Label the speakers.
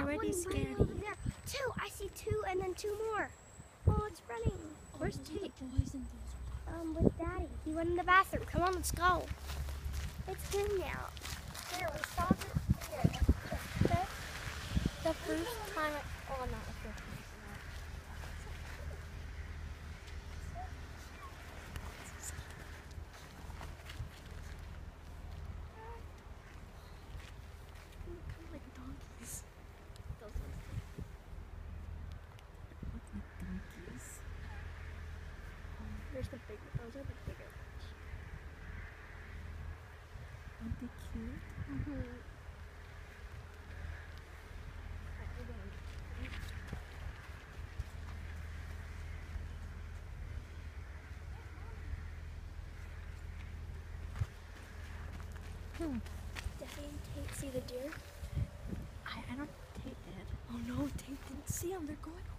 Speaker 1: already scary.
Speaker 2: Over there. Two. I see two and then two more. Oh, it's running. Where's Tate? With Daddy. He went in the bathroom. Come on, let's go. It's him now. Here, we saw this here. The first time oh, not the first time.
Speaker 1: Like donkeys.
Speaker 2: Those
Speaker 1: Look like donkeys.
Speaker 2: There's the big. Those are the bigger ones.
Speaker 1: Aren't they cute?
Speaker 2: Mm-hmm. Daddy and Tate see the deer?
Speaker 1: I don't. Tate did. Oh no, Tate didn't see them. They're going